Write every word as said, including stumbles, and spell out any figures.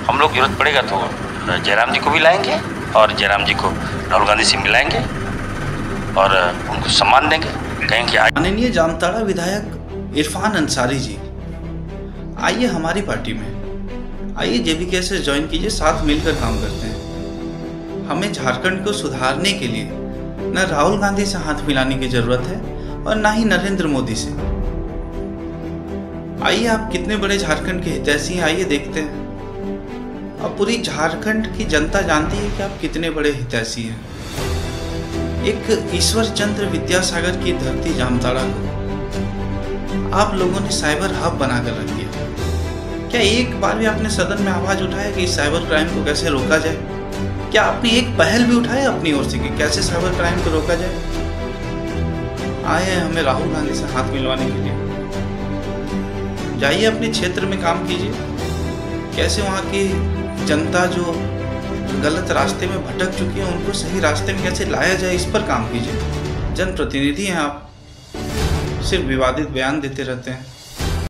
हम लोग जरूरत पड़ेगा तो जयराम जी को भी लाएंगे और जयराम जी को राहुल गांधी से मिलाएंगे और उनको सम्मान देंगे, कहेंगे आज। माननीय जामताड़ा विधायक इरफान अंसारी जी, आइए हमारी पार्टी में, आइए जेबीके से ज्वाइन कीजिए, साथ मिलकर काम करते हैं। हमें झारखंड को सुधारने के लिए न राहुल गांधी से हाथ मिलाने की जरूरत है और ना ही नरेंद्र मोदी से। आइए, आप कितने बड़े झारखंड के हितैषी हैं, आइए देखते हैं। अब पूरी झारखंड की जनता जानती है कि आप कितने बड़े हितैषी हैं। एक ईश्वर चंद्र विद्यासागर की धरती जामताड़ा को आप लोगों ने साइबर हब बनाकर रख दिया। क्या एक बार भी आपने सदन में आवाज उठाया कि इस साइबर क्राइम को कैसे रोका जाए? क्या आपने एक पहल भी उठाया अपनी ओर से कि कैसे साइबर क्राइम को रोका जाए? आए हैं हमें राहुल गांधी से हाथ मिलवाने के लिए। जाइए अपने क्षेत्र में काम कीजिए, कैसे वहाँ की जनता जो गलत रास्ते में भटक चुकी है उनको सही रास्ते में कैसे लाया जाए, इस पर काम कीजिए। जनप्रतिनिधि हैं आप, सिर्फ विवादित बयान देते रहते हैं।